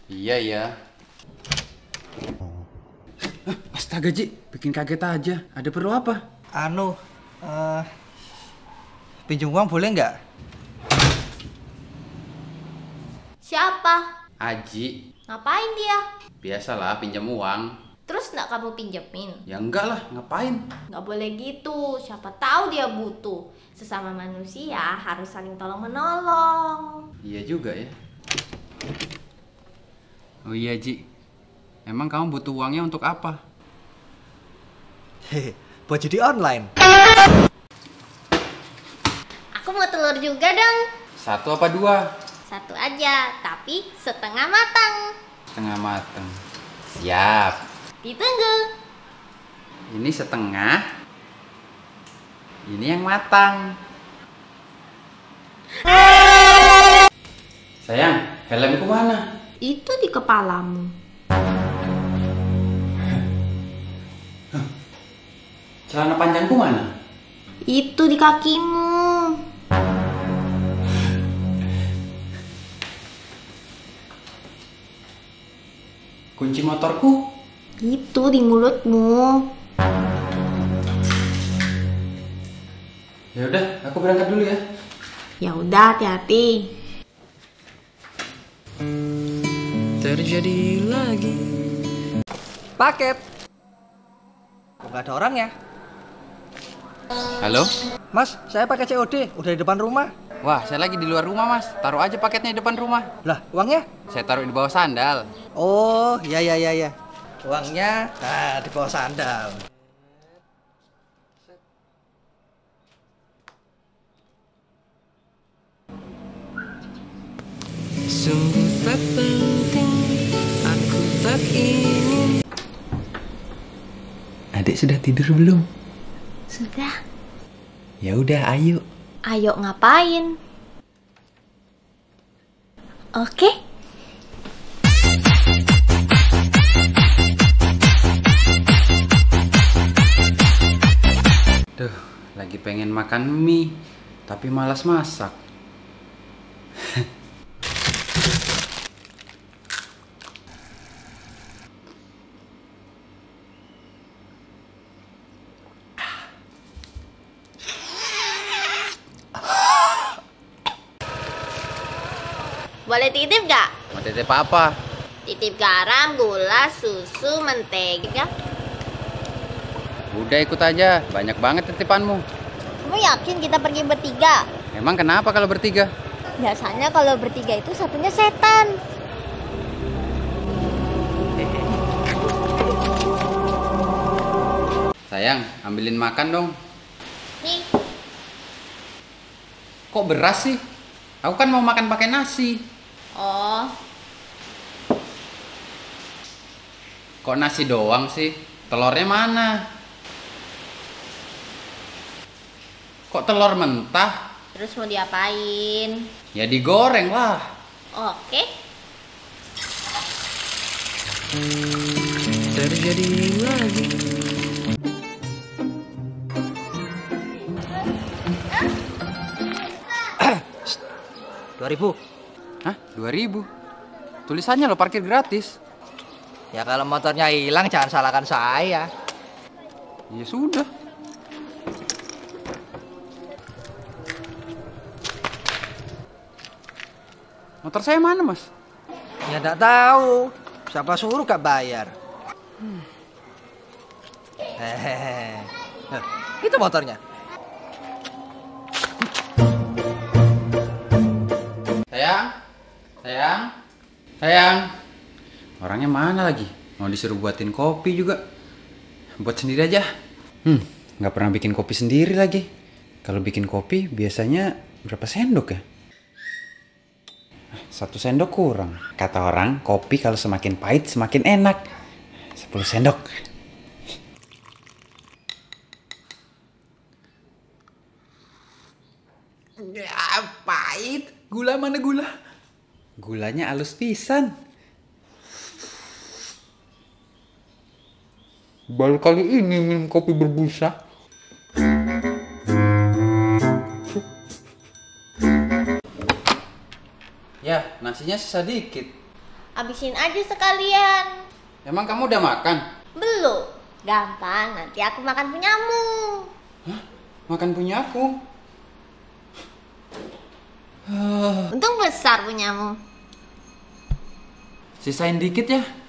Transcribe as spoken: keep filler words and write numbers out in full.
Iya ya. Astaga Ji, bikin kaget aja. Ada perlu apa? Anu, uh, pinjam uang boleh nggak? Siapa? Aji. Ngapain dia? Biasalah pinjam uang. Terus nggak kamu pinjemin? Ya enggak lah, ngapain? Nggak boleh gitu, siapa tahu dia butuh. Sesama manusia harus saling tolong menolong. Iya juga ya. Oh iya Ji, emang kamu butuh uangnya untuk apa? Hehe, buat judi online. Aku mau telur juga dong. Satu apa dua? Satu aja, tapi setengah matang. Setengah mateng. Siap. Ditunggu. Ini setengah. Ini yang matang. Sayang, helmku mana? Itu di kepalamu. Celana panjangku mana? Itu di kakimu. Kunci motorku? Itu di mulutmu. Ya udah, aku berangkat dulu ya. Ya udah, hati-hati. Terjadi lagi. Paket. Kok nggak ada orang ya? Halo? Mas, saya pakai C O D, udah di depan rumah. Wah, saya lagi di luar rumah mas. Taruh aja paketnya di depan rumah. Lah, uangnya? Saya taruh di bawah sandal. Oh, ya ya ya ya. Uangnya nah, di bawah sandal. Sungguh tak penting, aku tak ingin. Adik sudah tidur belum? Sudah. Ya udah, ayo. Ayo ngapain? Oke. Duh, lagi pengen makan mie, tapi malas masak. Boleh titip gak? Mau titip apa? Titip garam, gula, susu, mentega. Udah ikut aja, banyak banget titipanmu. Kamu yakin kita pergi bertiga? Emang kenapa kalau bertiga? Biasanya kalau bertiga itu satunya setan. Sayang, ambilin makan dong. Nih, Kok beras sih? Aku kan mau makan pakai nasi. oh, Kok nasi doang sih? Telurnya mana? Kok telur mentah? terus mau diapain? Ya digoreng lah. Oke. Terjadi lagi. dua ribu. Hah? dua ribu? Tulisannya lo parkir gratis. Ya kalau motornya hilang jangan salahkan saya. Ya sudah. Motor saya mana, Mas? Ya enggak tahu. Siapa suruh gak bayar? Hmm. Hehehe. Nah, itu motornya. Sayang? Sayang? Sayang? Orangnya mana lagi? Mau disuruh buatin kopi juga. Buat sendiri aja. Hmm, nggak pernah bikin kopi sendiri lagi. Kalau bikin kopi biasanya berapa sendok ya? Satu sendok kurang. Kata orang, kopi kalau semakin pahit semakin enak. Sepuluh sendok. Ya, pahit. Gula mana gula? Gulanya halus pisan. Baru kali ini minum kopi berbusa. Ya, nasinya sisa dikit. Habisin aja sekalian. Emang kamu udah makan? Belum. Gampang, nanti aku makan punyamu. Hah? Makan punya aku? Untung besar punyamu. Sisain dikit ya.